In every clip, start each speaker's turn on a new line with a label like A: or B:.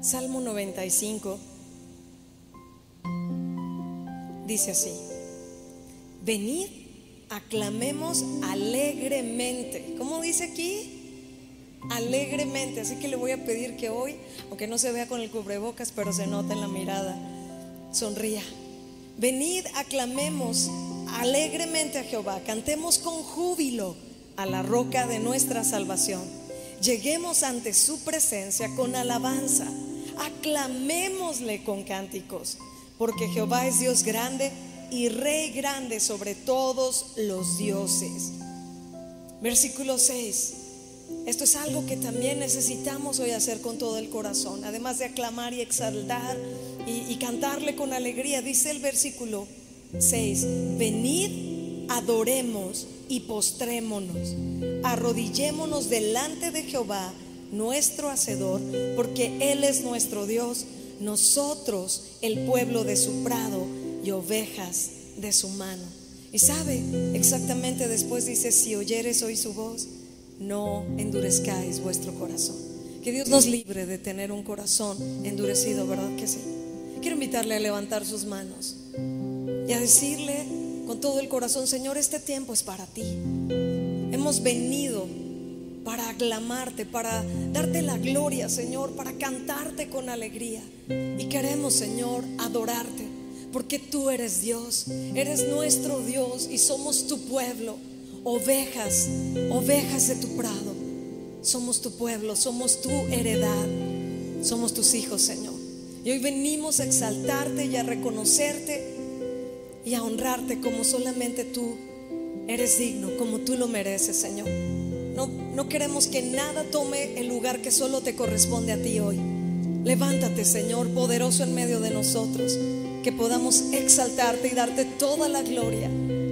A: Salmo 95 dice así: venid, aclamemos alegremente. ¿Cómo dice aquí? Alegremente. Así que le voy a pedir que hoy, aunque no se vea con el cubrebocas, pero se nota en la mirada, sonría. Venid, aclamemos alegremente a Jehová, cantemos con júbilo a la roca de nuestra salvación. Lleguemos ante su presencia con alabanza, aclamémosle con cánticos, porque Jehová es Dios grande y Rey grande sobre todos los dioses. Versículo 6. Esto es algo que también necesitamos hoy hacer con todo el corazón, además de aclamar y exaltar y cantarle con alegría. Dice el versículo 6: venid, adoremos y postrémonos, arrodillémonos delante de Jehová nuestro Hacedor, porque Él es nuestro Dios, nosotros el pueblo de su prado y ovejas de su mano. Y sabe, exactamente después dice: si oyeres hoy su voz, no endurezcáis vuestro corazón. Que Dios nos libre de tener un corazón endurecido, ¿verdad que sí? Quiero invitarle a levantar sus manos y a decirle con todo el corazón: Señor, este tiempo es para ti. Hemos venido para aclamarte, para darte la gloria, Señor, para cantarte con alegría. Y queremos, Señor, adorarte, porque tú eres Dios, eres nuestro Dios y somos tu pueblo, ovejas, ovejas de tu prado. Somos tu pueblo, somos tu heredad, somos tus hijos, Señor. Y hoy venimos a exaltarte y a reconocerte y a honrarte como solamente tú eres digno, como tú lo mereces, Señor. No queremos que nada tome el lugar que solo te corresponde a ti hoy. Levántate, Señor, poderoso en medio de nosotros, que podamos exaltarte y darte toda la gloria,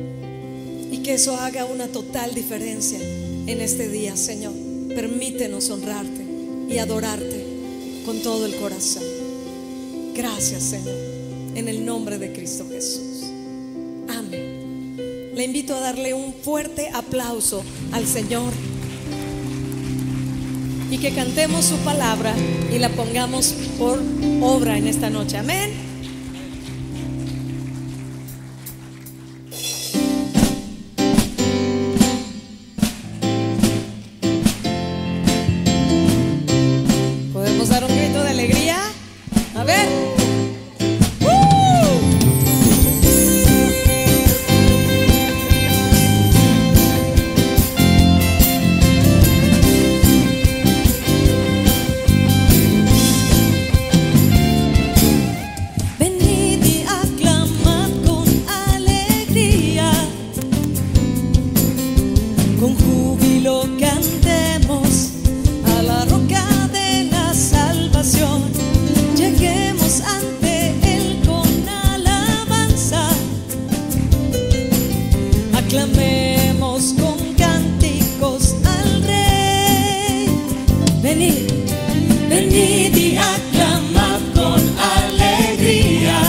A: y que eso haga una total diferencia en este día, Señor. Permítenos honrarte y adorarte con todo el corazón. Gracias, Señor, en el nombre de Cristo Jesús. Amén. Le invito a darle un fuerte aplauso al Señor y que cantemos su palabra y la pongamos por obra en esta noche. Amén. ¿Podemos dar un grito de alegría? A ver. Aclamemos con cánticos al Rey. Venid, venid y aclamad con alegría,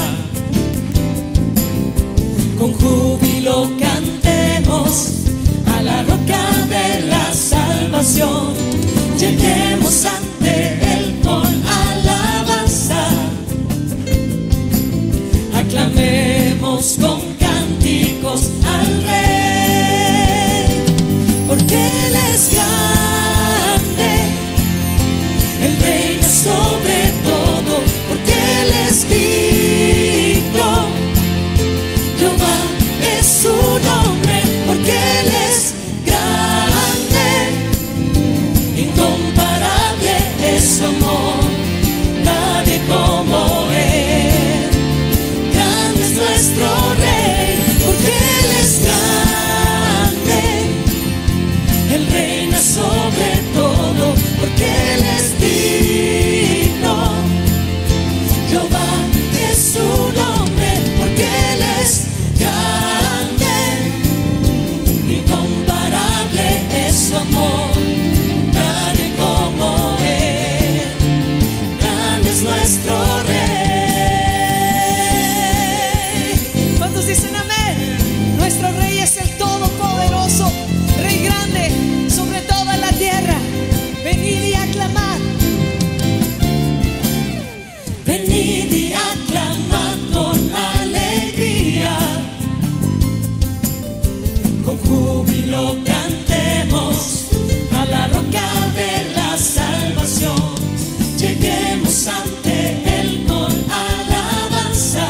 A: con júbilo cantemos a la roca de la salvación. Lleguemos ante Él con alabanza, aclamemos con cánticos al Rey, porque Él es grande, Él reina sobre todo, porque Él es digno, Jehová es su nombre, porque Él es grande, incomparable es su amor, nadie como Él, grande es nuestro Rey, porque Él es grande, Él reina sobre todo, porque Él es digno, Jehová es su nombre, porque Él es grande, incomparable es su amor, nadie como Él, grande es nuestro Rey. ¿Cuántos dicen amén? Nuestro Rey es el Todopoderoso, Rey grande sobre toda la tierra. Venid y aclamad.
B: lleguemos ante Él con alabanza,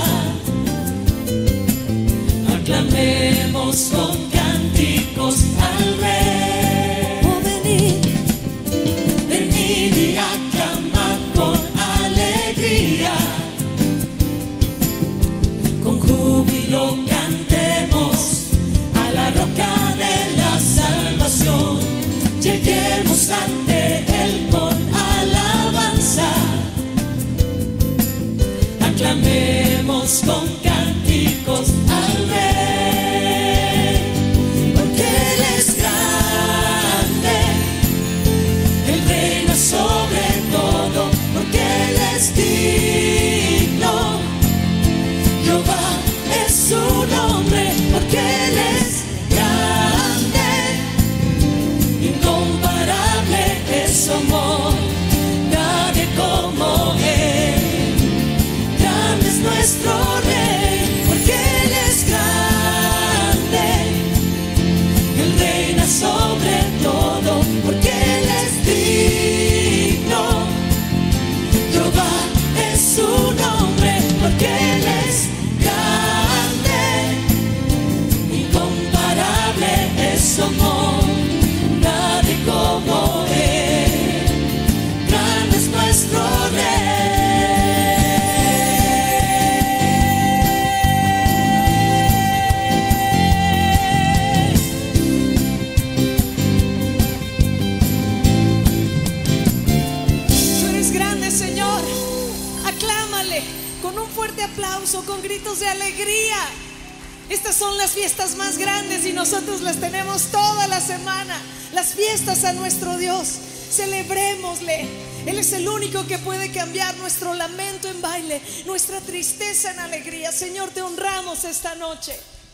B: aclamemos con cánticos al Rey.
A: Oh, venid,
B: Venid y aclamad con alegría, con júbilo cantemos a la roca de la salvación. Lleguemos ante Él con alabanza, aclamemos con cánticos al Rey, porque Él es grande, Él reina sobre todo, porque Él es digno. Jehová es su nombre, porque Él es grande, incomparable es su amor, nadie como Él. Grande es nuestro Rey, porque Él es grande, Él reina sobre todo, porque Él es digno. Jehová es su nombre, porque Él es grande, incomparable es su amor, nadie como Él. Grande es nuestro Rey.
A: tú eres grande, Señor. Aclámale con un fuerte aplauso, con gritos de alegría. Estas son las fiestas más grandes y nosotros las tenemos toda la semana. Las fiestas a nuestro Dios. Celebrémosle. Él es el único que puede cambiar nuestro lamento en baile, nuestra tristeza en alegría. Señor, te honramos esta noche.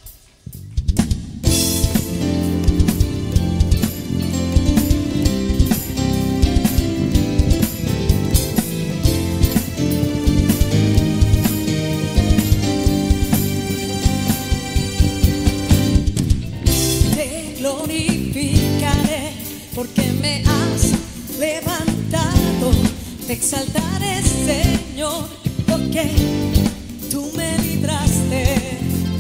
A: Te glorificaré porque me has levantado. Te exaltaré, Señor, porque tú me libraste.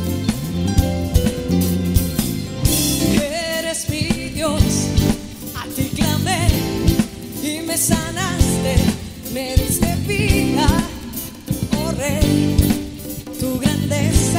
A: Eres mi Dios, a ti clamé y me sanaste, me diste vida, oh Rey, tu grandeza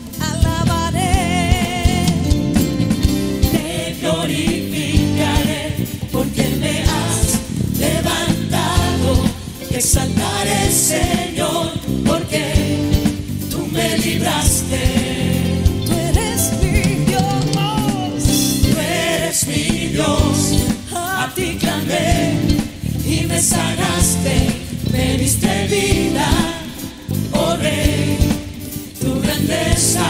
A: alabaré.
B: Te glorificaré porque me has levantado. Te exaltaré, Señor, porque tú me libraste.
A: Tú eres mi Dios,
B: Tú eres mi Dios, a ti clamé y me sanaste, me diste vida, oh Rey, tu grandeza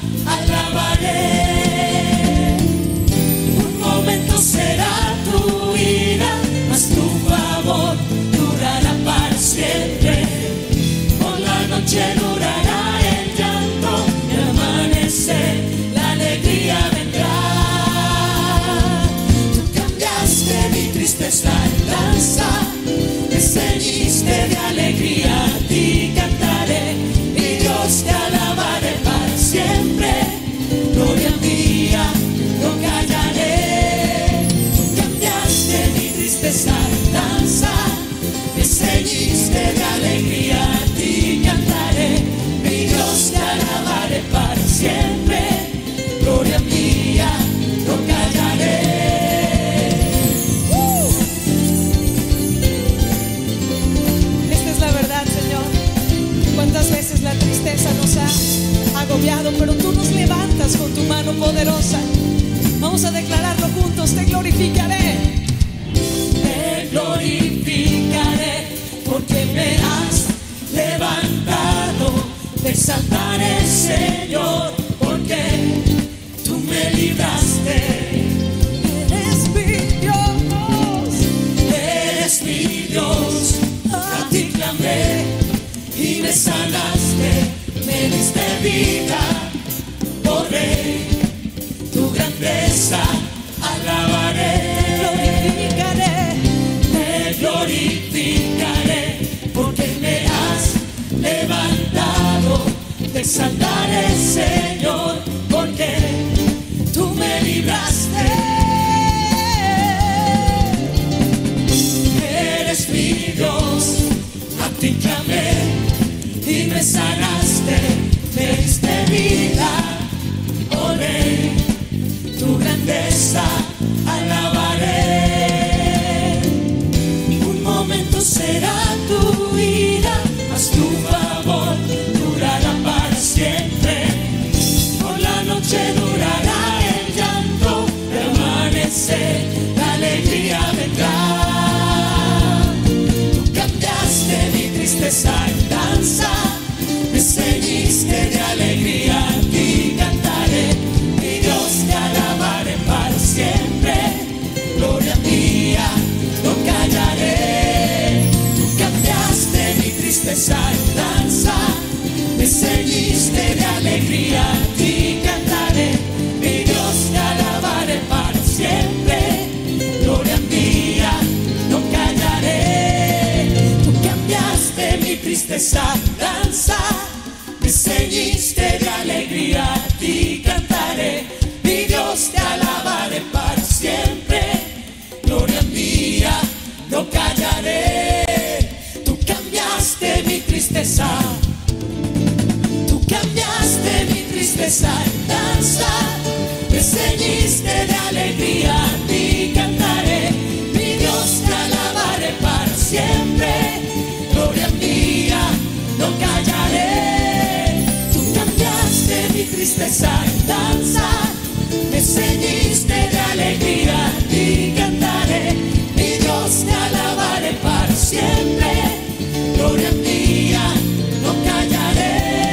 B: alabaré. Un momento será tu ira, mas tu favor durará para siempre. Por la noche durará el llanto y al amanecer la alegría vendrá. Tú cambiaste mi tristeza en danza, me ceñiste de alegría, a ti cantaré, mi Dios te alabaré para siempre. Gloria mía, no callaré. Tú cambiaste mi tristeza en danza, me ceñiste de alegría, a ti cantaré, mi Dios te alabaré para siempre. Gloria mía, no callaré.
A: esta es la verdad, Señor. Cuántas veces la tristeza nos ha agobiado, pero tú nos levantas con tu mano poderosa. Vamos a declararlo juntos. Te glorificaré.
B: Te glorificaré porque me has levantado. Te exaltaré, Señor, porque tú me libraste.
A: Eres mi Dios,
B: Eres mi Dios, a ti clamé y me sanaste, me diste vida, oh Rey, tu grandeza alabaré.
A: te glorificaré.
B: Te glorificaré porque exaltaré, Señor, porque tú me libraste. Eres mi Dios, a ti clamé y me sanaste, me diste vida, oh Rey, tu grandeza alabaré. Un momento será tu ira, mas tu favor durará para siempre. Por la noche durará el llanto, el amanecer, la alegría vendrá. Tú cambiaste mi tristeza en danza, me ceñiste de alegría, a ti cantaré, mi Dios te alabaré para siempre. Gloria mía, no callaré. Tú cambiaste mi tristeza en danza, me ceñiste de alegría, a ti cantaré, mi Dios te alabaré para siempre. Gloria mía, no callaré. Tú cambiaste mi tristeza en danza, me ceñiste de alegría, a ti cantaré, mi Dios te alabaré para siempre. Gloria mía, no callaré. Tú cambiaste mi tristeza, tú cambiaste mi tristeza en danza, me ceñiste de alegría, a ti cantaré, mi Dios te alabaré para siempre. Gloria mía, no callaré. Tú cambiaste mi tristeza en danza, me ceñiste de alegría, a ti cantaré, mi Dios te alabaré para siempre. Gloria mía, no callaré.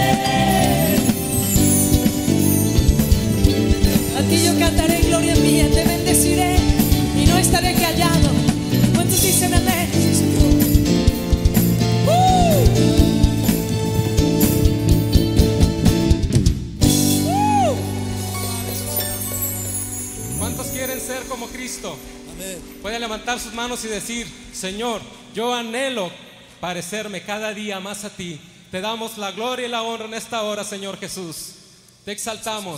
A: A ti yo cantaré, gloria mía, te bendeciré y no estaré callado. ¿Cuántos dicen amén? Sí, Señor.
C: ¿Cuántos quieren ser como Cristo? Pueden levantar sus manos y decir: Señor, yo anhelo parecerme cada día más a ti. Te damos la gloria y la honra en esta hora, Señor Jesús. Te exaltamos.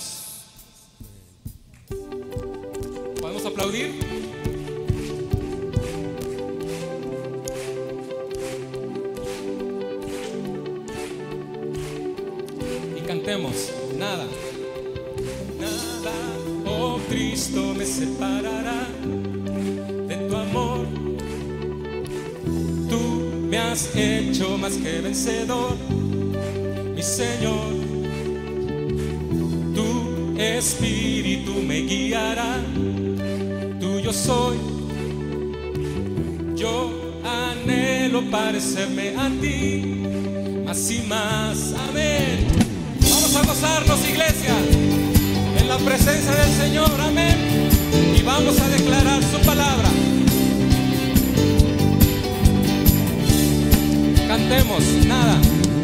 C: ¿Podemos aplaudir? Y cantemos: nada, nada, oh Cristo, me separará de tu amor. Tú me has hecho más que vencedor, mi Señor. Tu Espíritu me guiará, tuyo soy. Yo anhelo parecerme a ti, más y más. Amén. Vamos a gozarnos, iglesia, en la presencia del Señor. Amén. Y vamos a declarar su palabra. Cantemos: nada,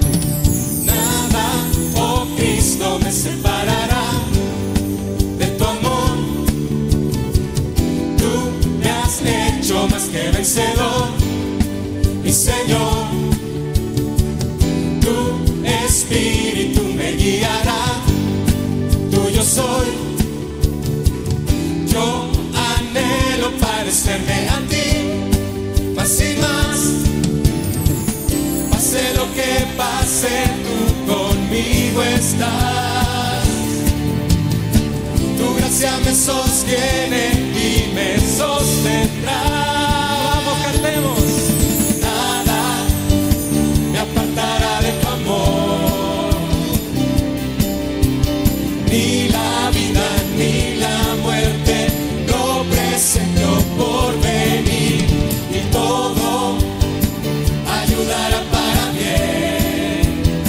B: Nada, oh Cristo, me separará de tu amor. Tú me has hecho más que vencedor, mi Señor. Tu Espíritu me guiará, tuyo soy. Yo anhelo parecerme a ti, más y más. Pase lo que pase, tú conmigo estás. Tu gracia me sostiene y me sostendrá.
C: vamos, cantemos.
B: Nada me apartará de tu amor, ni la vida ni la muerte, lo presento por venir, y todo ayudará para bien.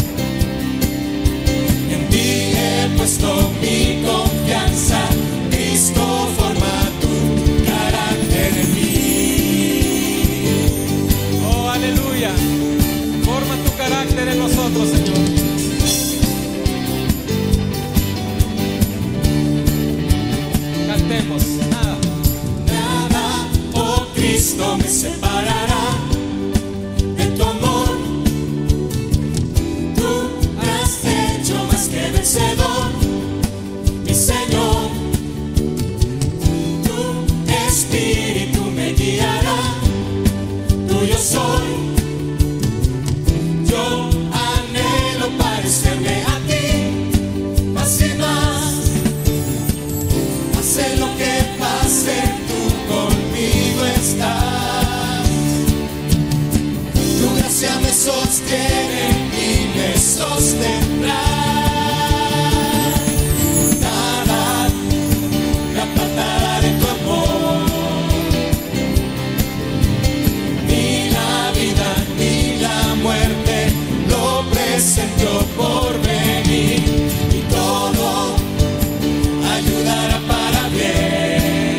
B: En ti he puesto mi confianza, Cristo forma tu carácter en mí.
C: Oh, aleluya. Forma tu carácter en nosotros, Señor. Cantemos: nada,
B: Nada, oh Cristo, me separará de tu amor. Tú me has hecho sostiene y me sostendrá. Nada me apartará de tu amor, ni la vida ni la muerte, lo presentó por venir, y todo ayudará para bien.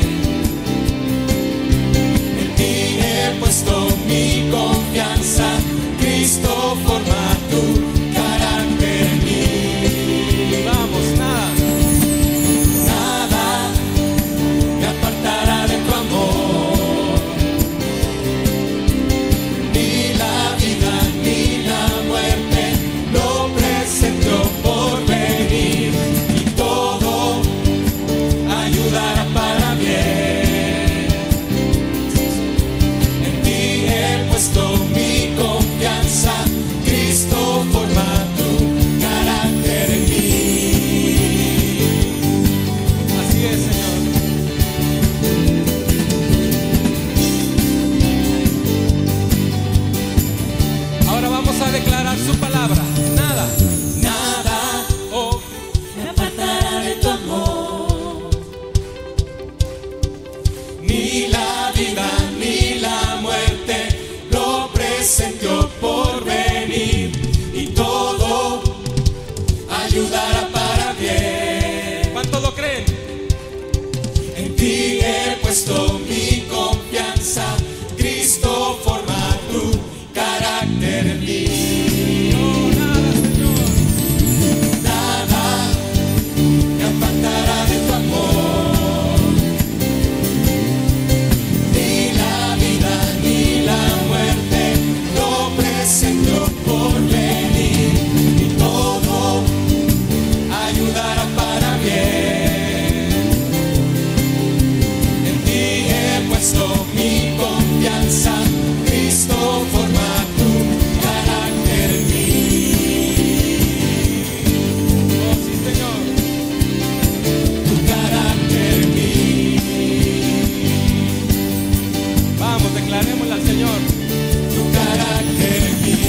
B: En ti he puesto mi confianza, Cristo forma tu carácter en mí.
C: Vamos,
B: Nada me apartará de tu amor, ni la vida ni la muerte, lo presentó por venir, y todo ayudará para bien. En ti he puesto mi confianza, Cristo forma tu carácter en mí.
C: así es, Señor. Ahora vamos a declarar su palabra. Nada,
B: Nada
C: oh,
B: me apartará de tu amor, ni la vida ni la muerte, lo presentó por venir, y todo ayudará para bien.
C: ¿cuántos lo creen?
B: En ti he puesto mi confianza, Cristo forma tu carácter en mí.
C: No, nada, Señor.
B: Nada me apartará de tu amor, ni la vida ni la muerte, lo presentó por venir, y todo ayudará para bien. En ti he puesto mi confianza, Cristo forma tu carácter en mí.
C: Oh, sí, Señor.
B: Tu carácter en mí,
C: Vamos, declarémosle al Señor.
B: tu carácter en mí.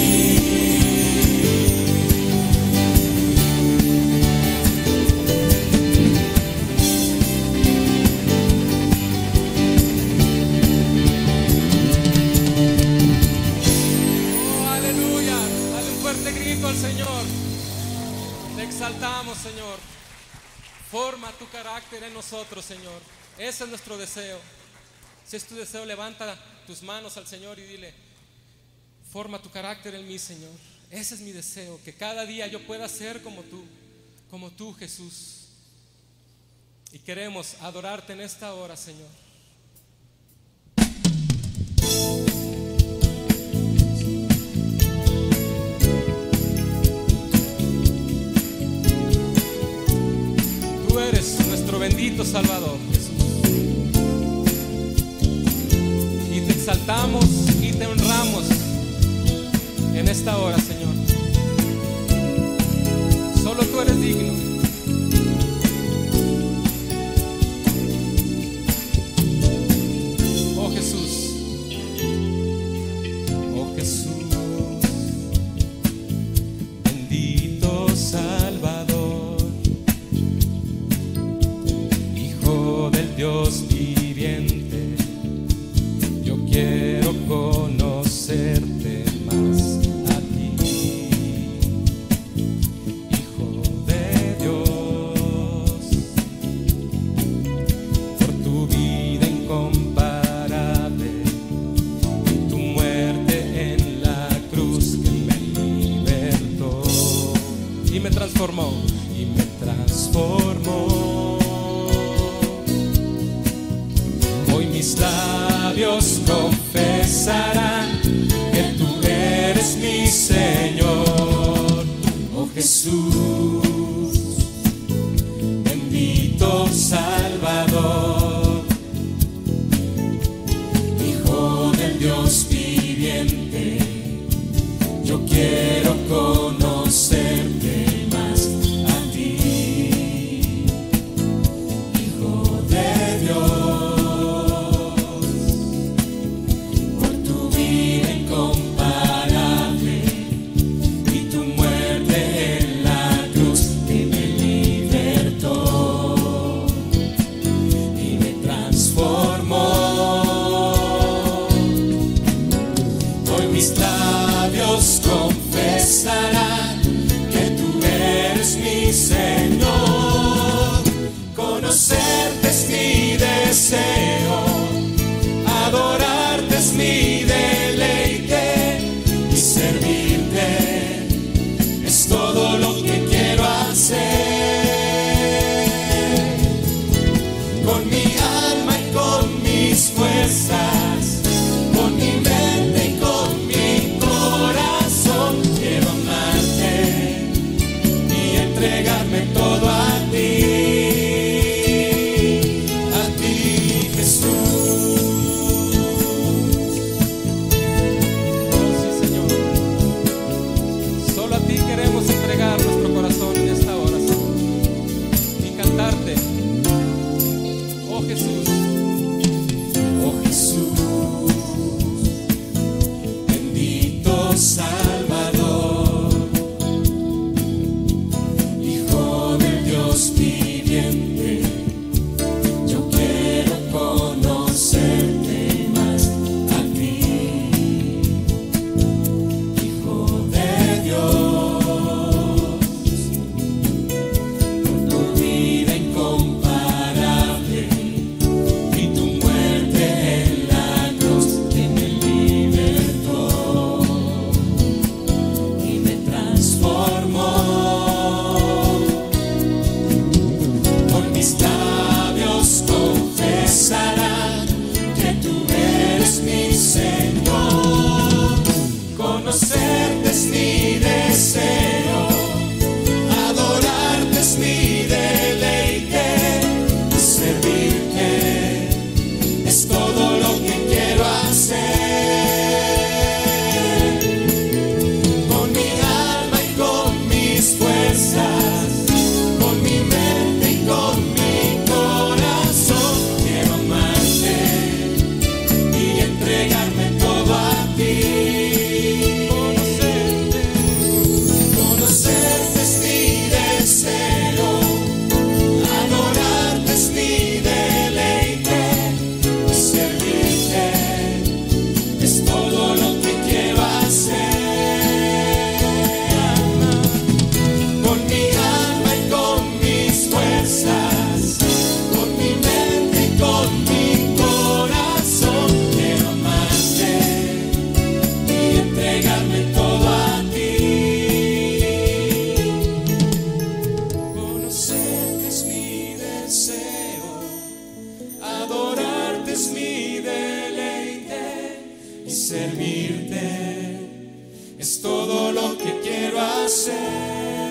C: Oh, aleluya. Dale un fuerte grito al Señor. Te exaltamos, Señor. Forma tu carácter en nosotros, Señor. Ese es nuestro deseo. Si es tu deseo, levanta tus manos al Señor y dile: forma tu carácter en mí, Señor. Ese es mi deseo, que cada día yo pueda ser como tú, Jesús. Y queremos adorarte en esta hora, Señor. Tú eres nuestro bendito Salvador, Jesús. Y te exaltamos y te honramos en esta hora, Señor. Solo tú eres digno. Oh Jesús, oh Jesús, bendito Salvador, Hijo del Dios viviente. Yo quiero conocerte más a ti, Hijo de Dios, por tu vida incomparable, tu muerte en la cruz que me libertó y me transformó, Hoy mis labios confesarán que tú eres mi Señor, oh Jesús, bendito Salvador, Hijo del Dios viviente. Yo quiero conocerte más a ti, Hijo de Dios, por tu vida incomparable,
B: es mi deseo, adorarte es mi deleite, servirte es todo lo que quiero hacer. Con mi alma y con mis fuerzas, con mi mente y con mi corazón, quiero amarte y entregarme todo a ti. Conocerte es mi deseo, adorarte es mi deleite, y servirte es todo lo que quiero hacer. Con mi alma y con mis fuerzas, con mi mente y con mi corazón, quiero amarte y entregarme todo a ti. Conocerte es mi deseo, adorarte es mi deleite, y servirte es todo lo que quiero hacer.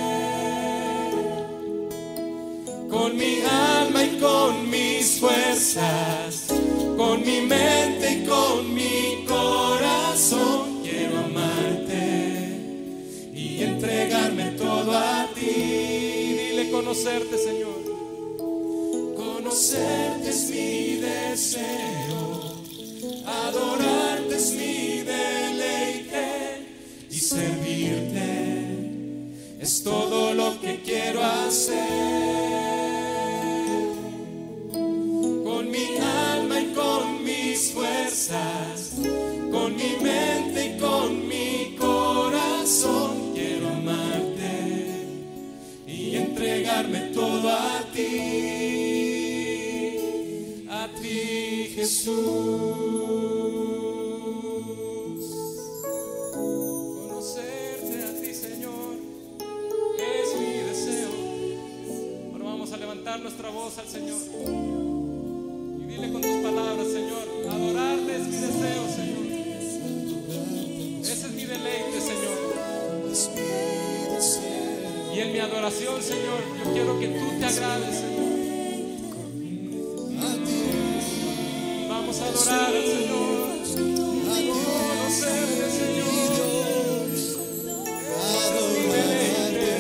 B: Con mi alma y con mis fuerzas, con mi mente y con mi corazón, quiero amarte y entregarme todo a ti. Dile: conocerte, Señor. Conocerte es mi deseo, adorarte es mi deleite, y servirte es todo lo que quiero hacer. Con mi alma y con mis fuerzas, con mi mente y con mi corazón, quiero amarte y entregarme todo a ti, Jesús. Conocerte a ti, Señor, es mi deseo. Ahora vamos a levantar nuestra voz al Señor y dile con tus palabras: Señor, adorarte es mi deseo, Señor. Ese es mi deleite, Señor. Y en mi adoración, Señor, yo quiero que tú te agrades, Señor. Vamos a adorar al Señor, a conocerte, Señor. Es mi deleite,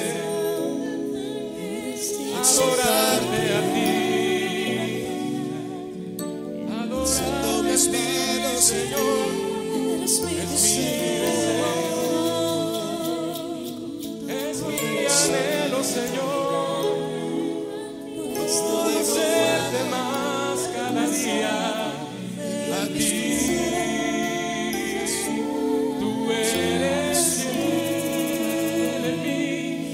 B: adorarte a ti, adorarte a ti, Señor. Es mi deseo, es mi anhelo, Señor, conocerte más cada día. A ti, tú eres fiel en mí,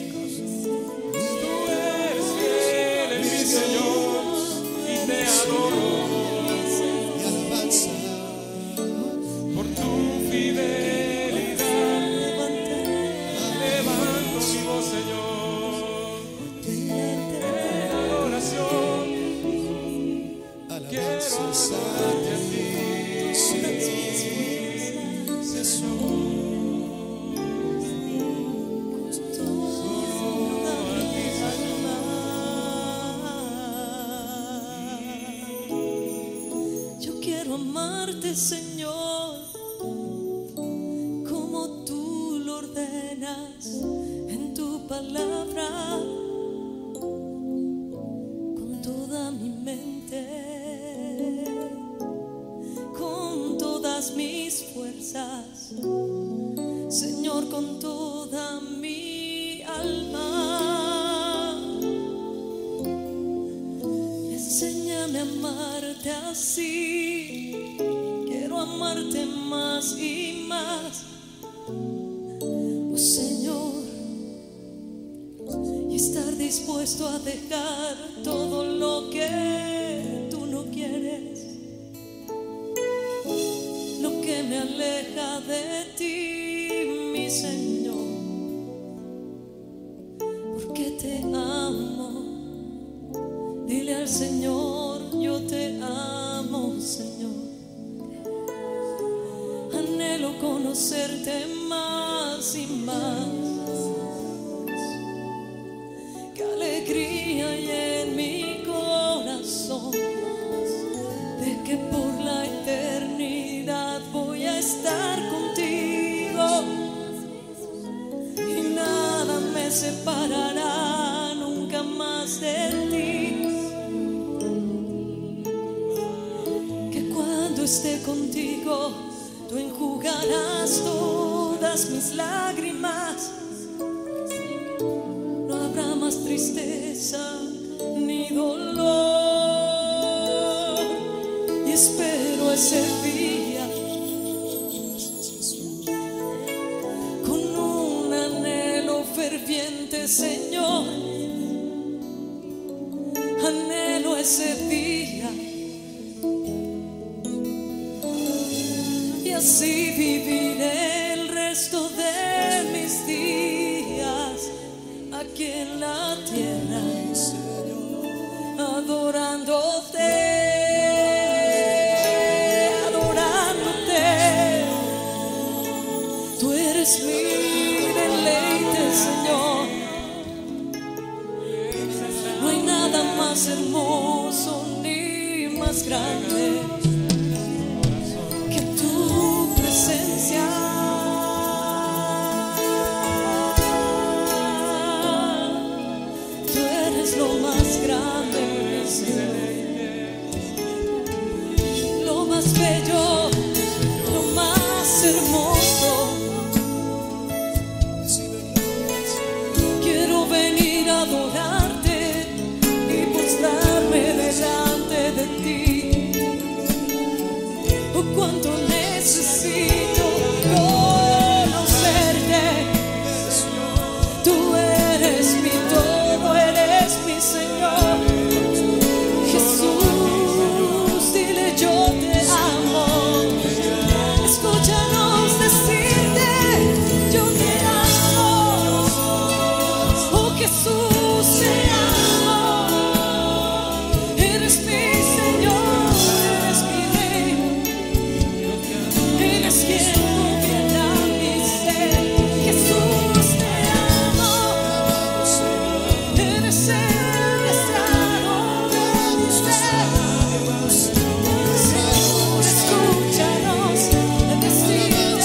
B: tú eres fiel en mí, Señor, y te adoro. Mi alabanza por tu fidelidad, levanto mi voz, Señor, en adoración. Quiero adorarte a ti,
A: Yo quiero amarte, Señor, como tú lo ordenas en tu palabra, con toda mi mente, con todas mis fuerzas, Señor, con toda mi alma. Enséñame a amarte así, quiero amarte más y más, oh Señor, y estar dispuesto a dejar todo lo que tú no quieres, lo que me aleja de ti, mi Señor, porque te amo. Dile al Señor: yo te amo, Señor. Anhelo conocerte más y más.
B: alegría hay en mi corazón de que por la eternidad voy a estar contigo y nada me separará nunca más de ti. Que cuando esté contigo tú enjugarás todas mis lágrimas. No habrá más tristeza ni dolor. Y espero ese día con un anhelo ferviente, Señor. Anhelo ese día y así viviré el resto de mis días aquí en la tierra, adorándote, adorándote. Tú eres mi deleite, Señor. No hay nada más hermoso ni más grande que tu presencia. Tú eres lo más grande, lo más bello, lo más hermoso. Quiero venir a adorarte y postrarme delante de ti. Oh, cuánto necesito conocerte. Tú eres mi todo, eres mi Señor. Jesús, dile yo te amo. Escúchanos decirte yo te amo. Oh, Jesús, te amo. Eres mi Señor, eres mi Rey. Eres quien gobierna mi ser. Jesús, te amo. Eres el deseado de mi ser. Señor, escúchanos decirte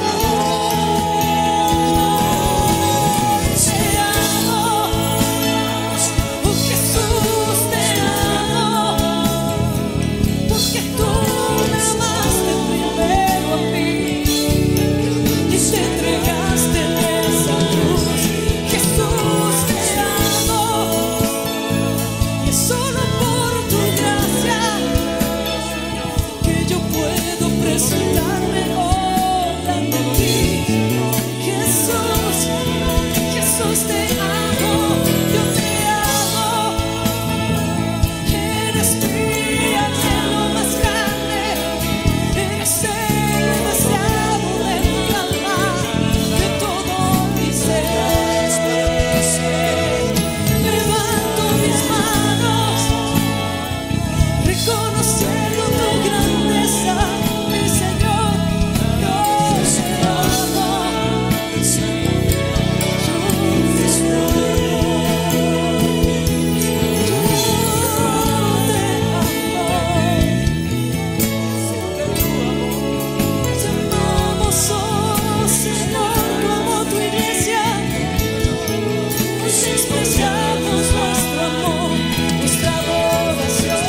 B: te amo. Oh, Jesús, te amo. Porque tú me amaste primero a mí y te entregaste en esa cruz. Jesús, te amo. Y es solo por tu gracia que yo puedo presentarme hoy ante ti. Jesús, Jesús, te amo. Yo te amo. Eres mi anhelo más grande. Eres el deseado de mi alma, de todo mi ser. Levanto mis manos, reconociendo tu grandeza, mi Señor. Yo te amo. Yo te amamos, oh Señor, como tu iglesia. Nos expresamos nuestro amor, nuestra adoración.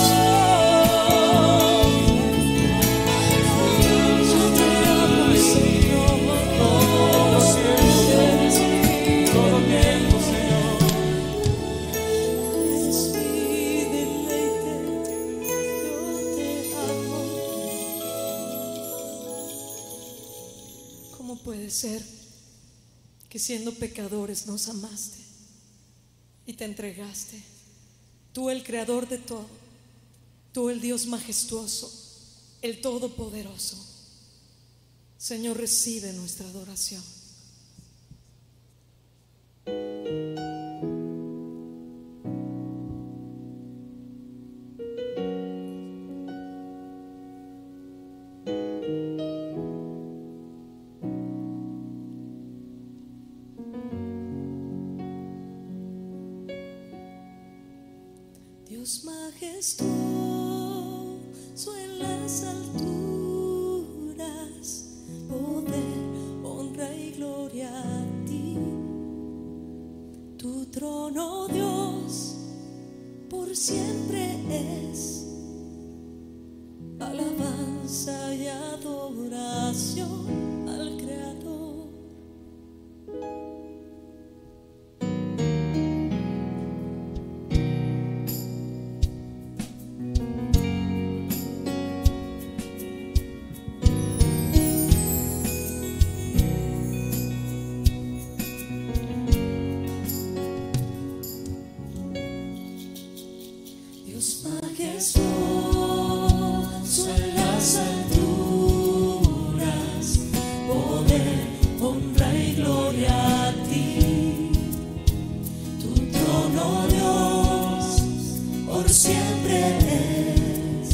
B: Yo te amo, Señor. Eres mi todo tiempo, Señor. Eres mi deleite. Yo te amo. ¿Cómo puede ser que siendo pecadores nos amaste y te entregaste? Tú, el creador de todo, tú, el Dios majestuoso, el todopoderoso. Señor, recibe nuestra adoración. Dios majestuoso en las alturas, poder, honra y gloria a ti. Tu trono, Dios, por siempre es alabanza y adoración al Creador. Dios majestuoso en las alturas, poder, honra y gloria a ti. Tu trono, Dios, por siempre es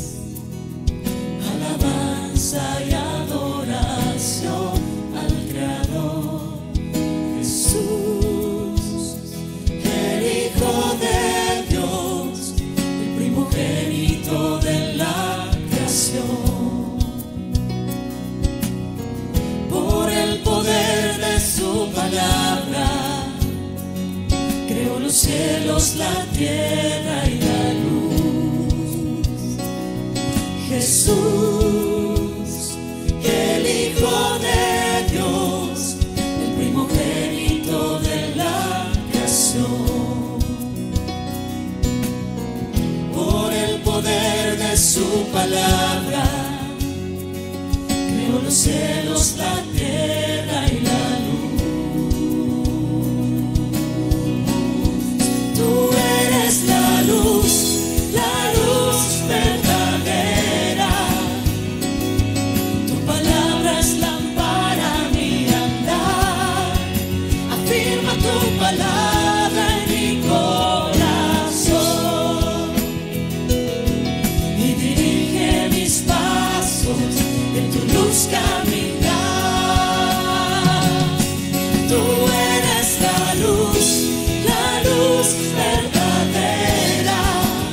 B: alabanza y adoración al Creador. Jesús, el Hijo de Dios, primogénito de la creación, por el poder de su palabra, creó los cielos, la tierra y la luz. Jesús, el Hijo de Dios, el primogénito de la creación, poder de su palabra, creó los cielos, la tierra y la luz. Tú eres la luz verdadera. Tu palabra es lámpara a mi andar. Afirma tu palabra en mi corazón. En tu luz caminar. Tú eres la luz verdadera.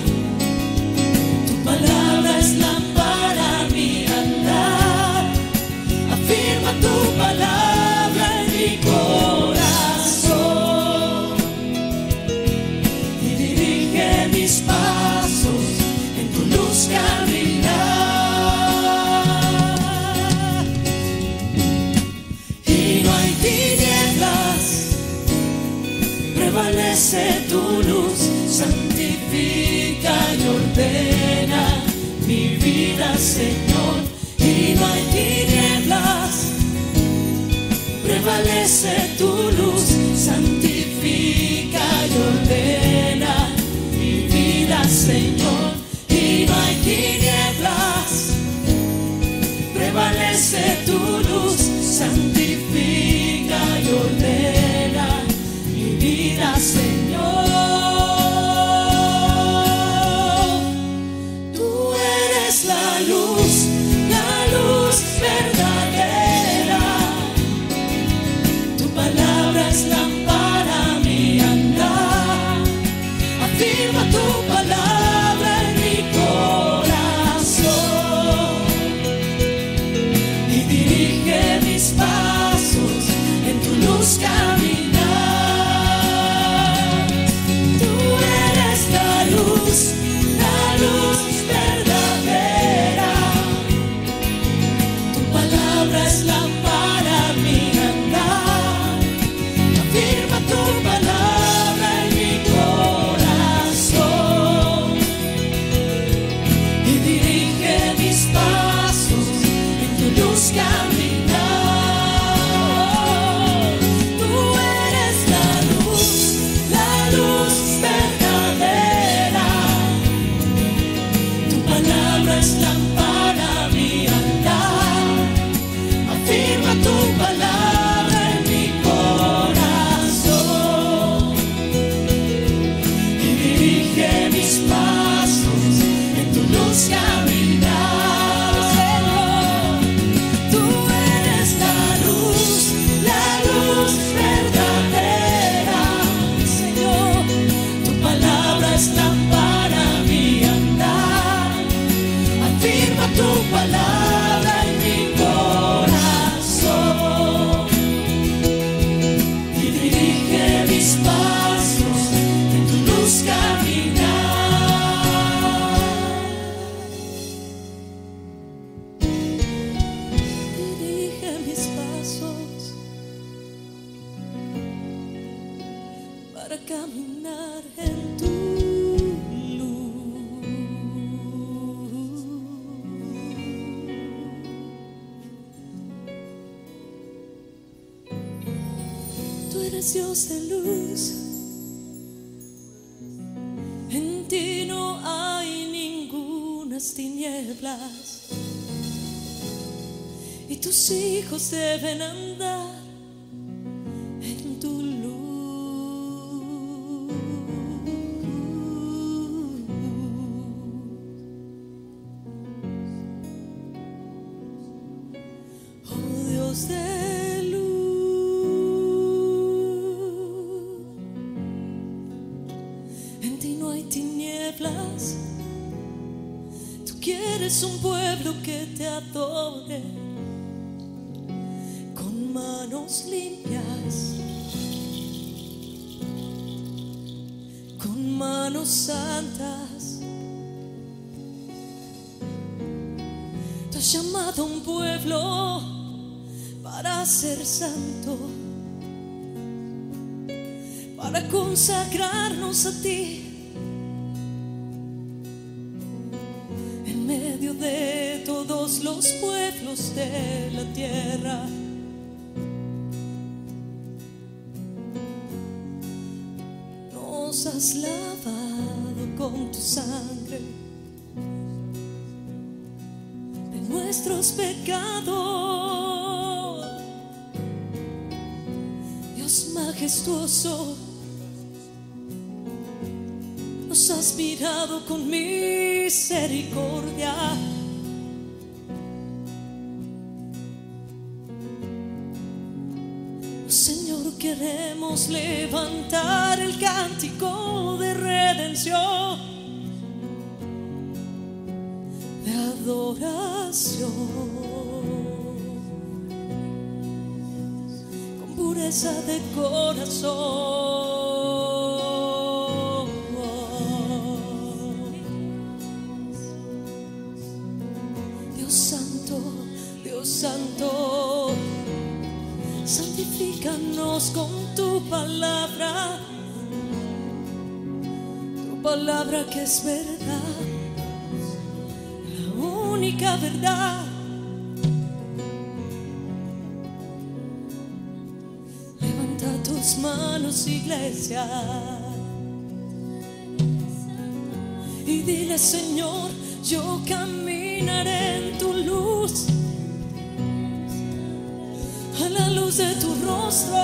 B: Tu palabra es lámpara a mi andar. Afirma tu palabra en mi corazón y dirige mis pasos en tu luz caminar. Prevalece tu luz, santifica y ordena mi vida, Señor, y no hay tinieblas. Prevalece tu luz, santifica y ordena mi vida, Señor, y no hay tinieblas. Prevalece tu luz, santifica y ordena vida, Señor. Tú eres la luz verdadera. Tu palabra es lámpara a mi andar. Afirma tu palabra en mi corazón y dirige mis pasos en tu luz caminar. para caminar en tu luz. Tú eres Dios de luz, en ti no hay ningunas tinieblas, y tus hijos deben andar en tu luz. Oh Dios de luz, en ti no hay tinieblas. Tú quieres un pueblo que te adore con manos limpias, con manos santas. Tú has llamado a un pueblo para ser santo, para consagrarnos a ti en medio de todos los pueblos de la tierra. Nos has lavado con tu sangre de nuestros pecados. Dios majestuoso, nos has mirado con misericordia. Señor, queremos levantar el cántico de redención, de adoración, con pureza de corazón. Dios santo, Dios santo, santifícanos con tu palabra que es verdad, la única verdad. Levanta tus manos, iglesia, y dile: Señor, yo caminaré en tu luz, a la luz de tu rostro.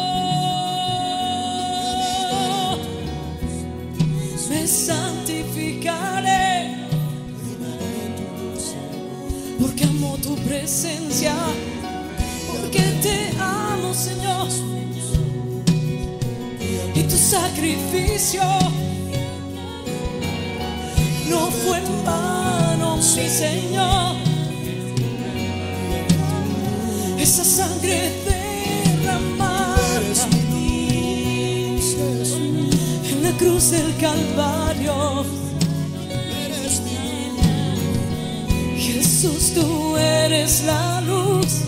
B: Me santificaré, porque amo tu presencia, porque te amo, Señor, y tu sacrificio no fue en vano, mi Señor. Esa sangre derramada en la cruz del Calvario. Jesús, tú eres la luz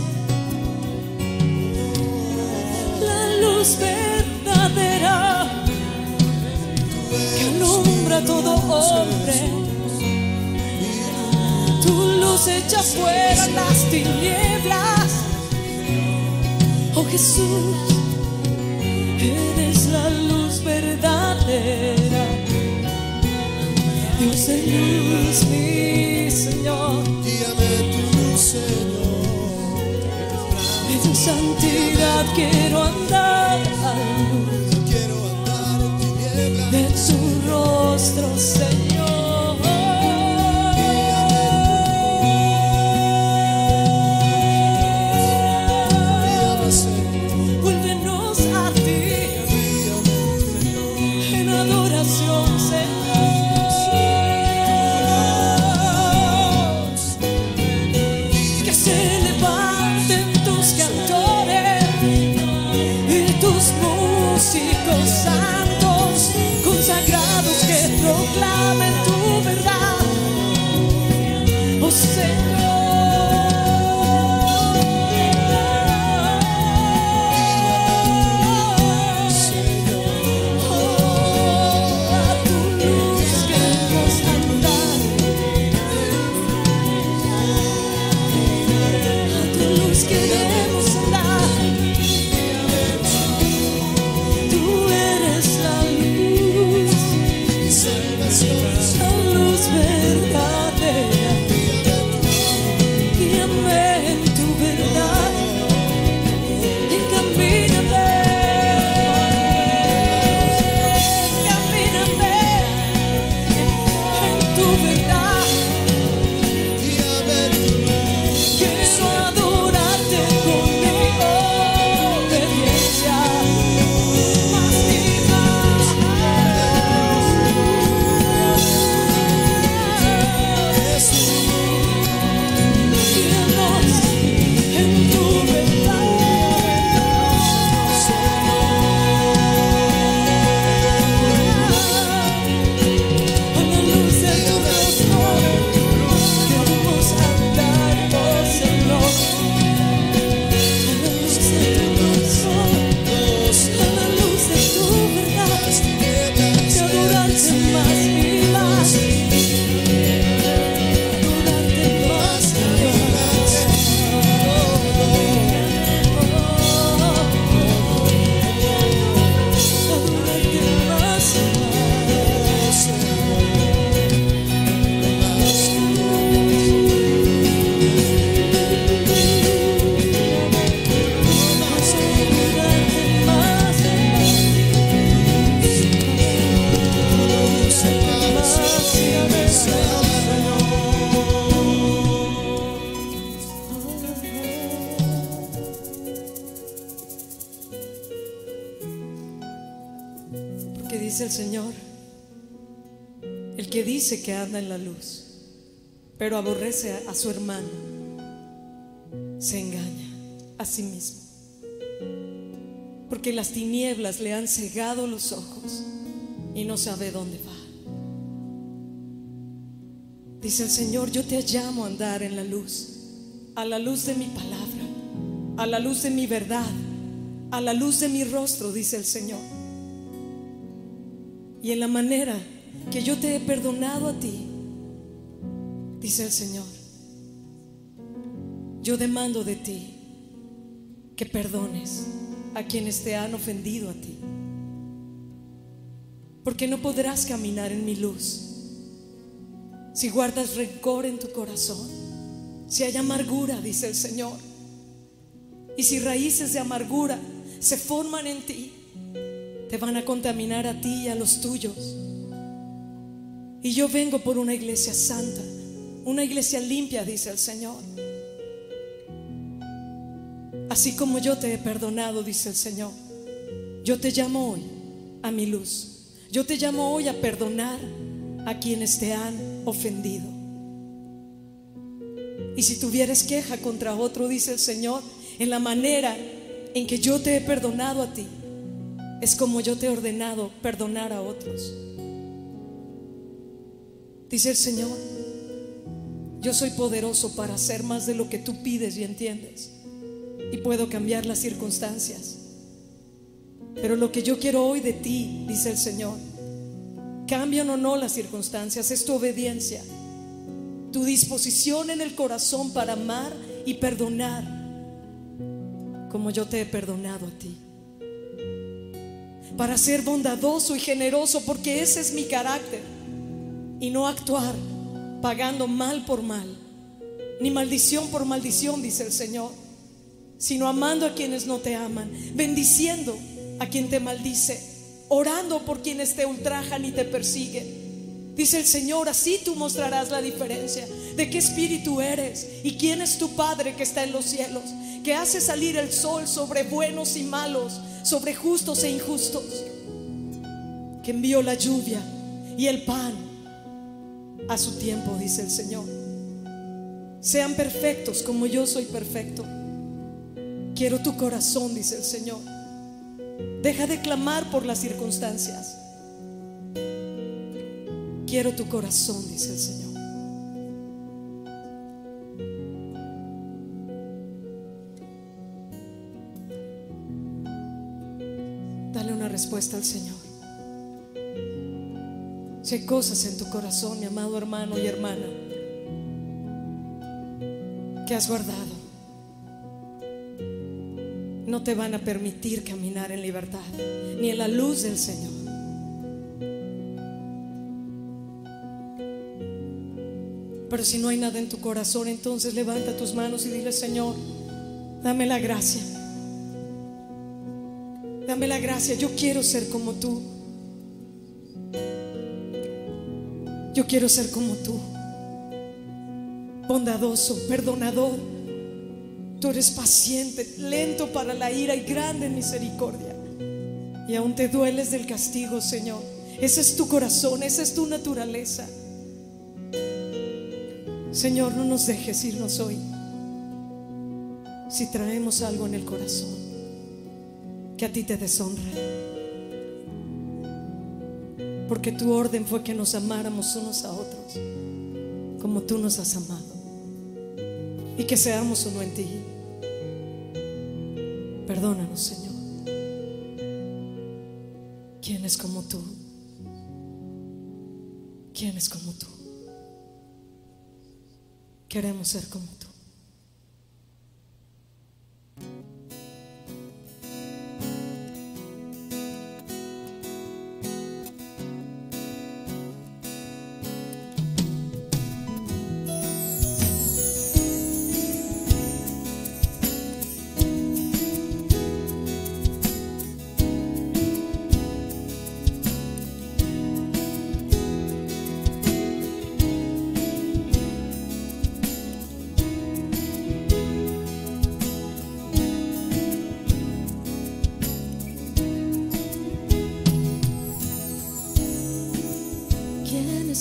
B: verdadera que alumbra a todo hombre. Tu luz echa fuera las tinieblas. Oh Jesús, eres la luz verdadera, Dios de luz, mi Señor.
D: Guíame tu Señor,
B: En tu santidad quiero andar,
D: quiero andar en tinieblas.
B: de tu rostro, Señor. Vuélvenos a ti en adoración, Señor. Que se levanten tus cantores y tus músicos santos, consagrados, que proclamen tu verdad, oh Señor.
A: Porque dice el Señor, el que dice que anda en la luz, pero aborrece a su hermano, se engaña a sí mismo. Porque las tinieblas le han cegado los ojos y no sabe dónde va. Dice el Señor, yo te llamo a andar en la luz, a la luz de mi palabra, a la luz de mi verdad, a la luz de mi rostro, dice el Señor. Y en la manera que yo te he perdonado a ti, dice el Señor, yo demando de ti que perdones a quienes te han ofendido a ti. Porque no podrás caminar en mi luz si guardas rencor en tu corazón, si hay amargura, dice el Señor. Y si raíces de amargura se forman en ti, te van a contaminar a ti y a los tuyos. Y yo vengo por una iglesia santa, una iglesia limpia, dice el Señor. Así como yo te he perdonado, dice el Señor, yo te llamo hoy a mi luz. Yo te llamo hoy a perdonar a quienes te han ofendido. Y si tuvieres queja contra otro, dice el Señor, en la manera en que yo te he perdonado a ti, es como yo te he ordenado perdonar a otros. Dice el Señor, yo soy poderoso para hacer más de lo que tú pides y entiendes, y puedo cambiar las circunstancias. Pero lo que yo quiero hoy de ti, dice el Señor, cambian o no las circunstancias, es tu obediencia, tu disposición en el corazón para amar y perdonar como yo te he perdonado a ti, para ser bondadoso y generoso, porque ese es mi carácter, y no actuar pagando mal por mal, ni maldición por maldición, dice el Señor, sino amando a quienes no te aman, bendiciendo a quien te maldice, orando por quienes te ultrajan y te persiguen. Dice el Señor, así tú mostrarás la diferencia de qué espíritu eres y quién es tu Padre que está en los cielos, que hace salir el sol sobre buenos y malos, sobre justos e injustos, que envió la lluvia y el pan a su tiempo, dice el Señor. Sean perfectos como yo soy perfecto. Quiero tu corazón, dice el Señor. Deja de clamar por las circunstancias. Quiero tu corazón, dice el Señor. Dale una respuesta al Señor. Si hay cosas en tu corazón, mi amado hermano y hermana, que has guardado, no te van a permitir caminar en libertad, ni en la luz del Señor. Pero si no hay nada en tu corazón, entonces levanta tus manos y dile: Señor, dame la gracia. Dame la gracia, yo quiero ser como tú. Yo quiero ser como tú, bondadoso, perdonador. Tú eres paciente, lento para la ira y grande en misericordia. Y aún te dueles del castigo, Señor. Ese es tu corazón, esa es tu naturaleza. Señor, no nos dejes irnos hoy si traemos algo en el corazón que a ti te deshonra. Porque tu orden fue que nos amáramos unos a otros como tú nos has amado, y que seamos uno en ti. Perdónanos, Señor. ¿Quién es como tú? ¿Quién es como tú? Queremos ser como tú.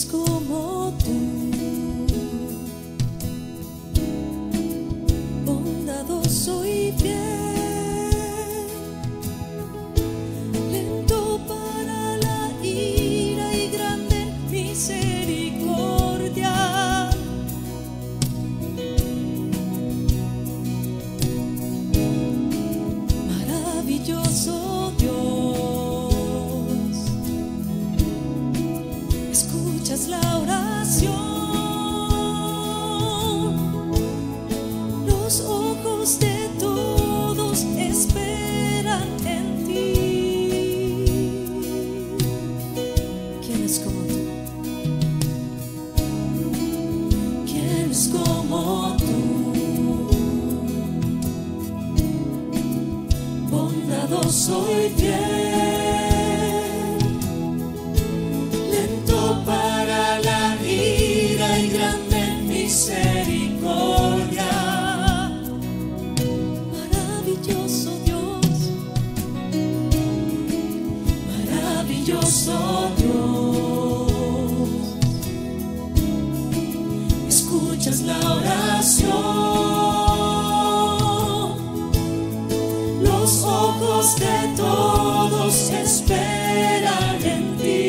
B: es como tú? Bondadoso y fiel, lento para la ira y grande en misericordia. Maravilloso Dios, escuchas la oración. Los ojos de todos esperan en ti. ¿Quién es como tú? ¿Quién es como tú? Bondadoso y fiel, lento para la ira y grande en misericordia. Maravilloso Dios, maravilloso Dios, escuchas la oración. Los ojos de todos esperan en ti.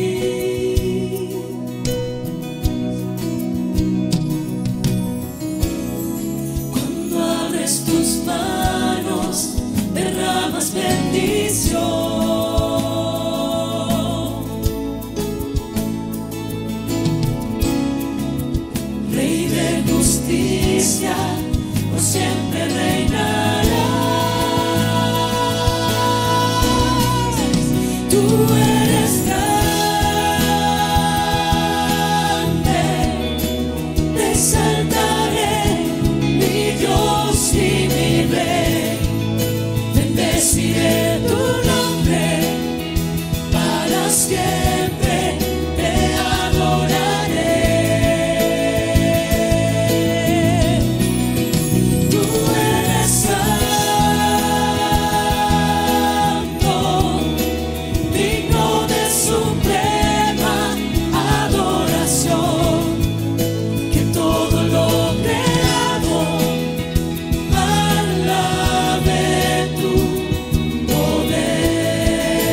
B: Cuando abres tus manos, derramas bendición. Rey de justicia, por siempre reinarás. Tú eres grande, te exaltaré, mi Dios y mi Rey. Bendeciré tu nombre, para siempre te adoraré. Tú eres santo, digno de suprema adoración, que todo lo creado alabe tu poder.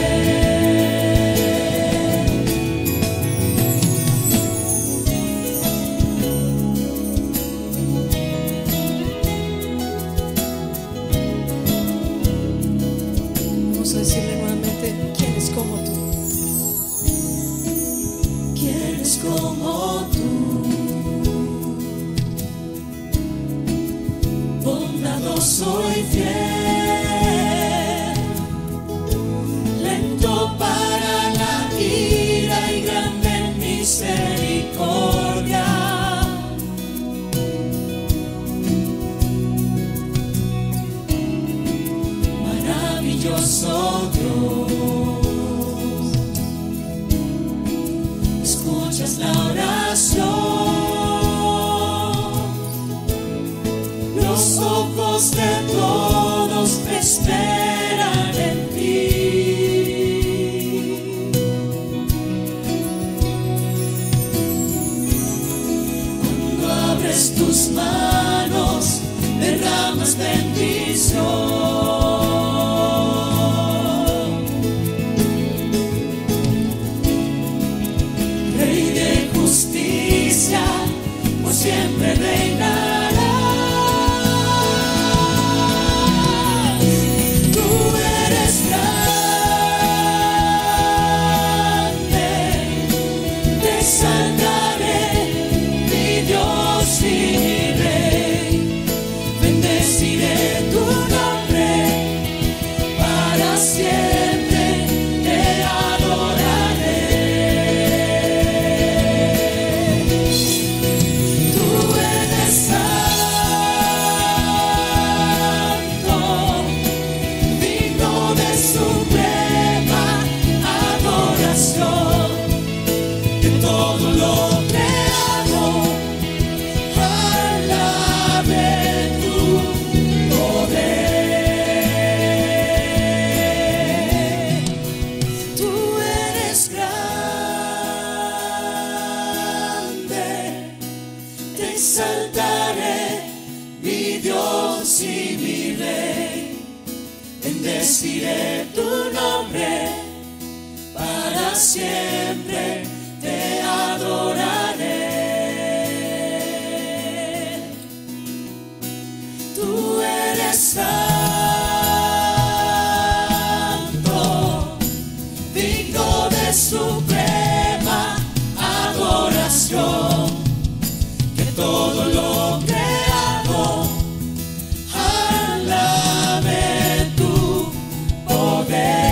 B: Vamos a decirle nuevamente, ¿quién es como tú? ¿Quién es como tú? Bondadoso y fiel, lento para la ira y grande en misericordia. Maravilloso Dios, escuchas la oración. Los ojos de todos siempre te adoraré. Tú eres santo, digno de suprema adoración, que todo lo creado alabe tu poder.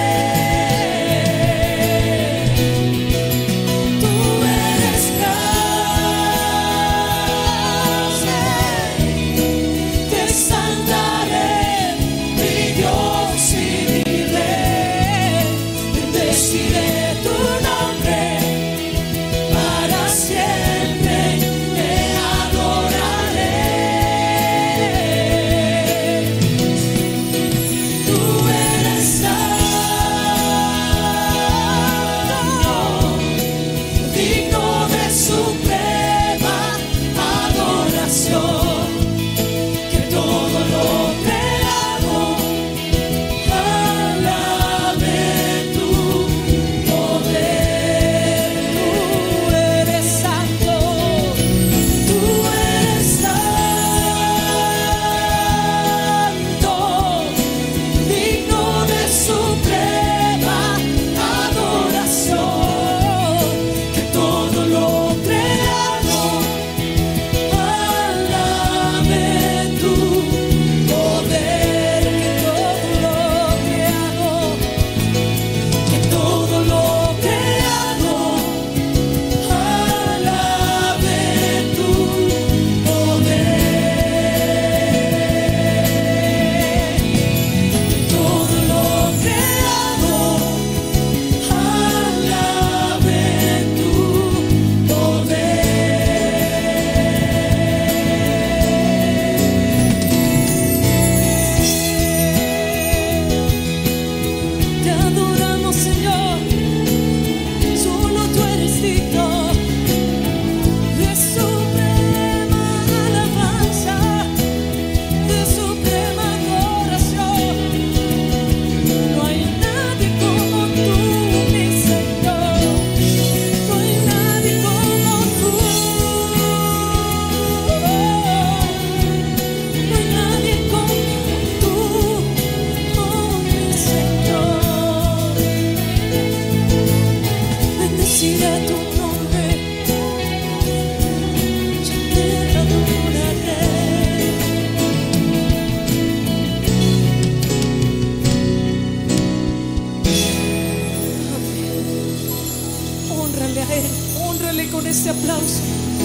A: Honrale con este aplauso.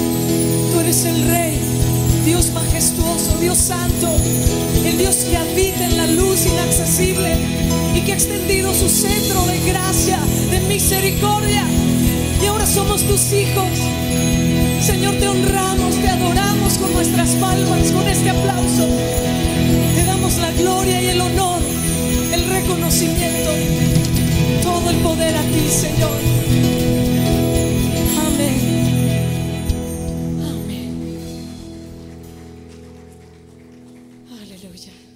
A: Tú eres el Rey, Dios majestuoso, Dios santo, el Dios que habita en la luz inaccesible y que ha extendido su cetro de gracia, de misericordia. Y ahora somos tus hijos. Señor, te honramos, te adoramos con nuestras palmas, con este aplauso. Te damos la gloria y el honor, el reconocimiento, todo el poder a ti, Señor. Aleluya.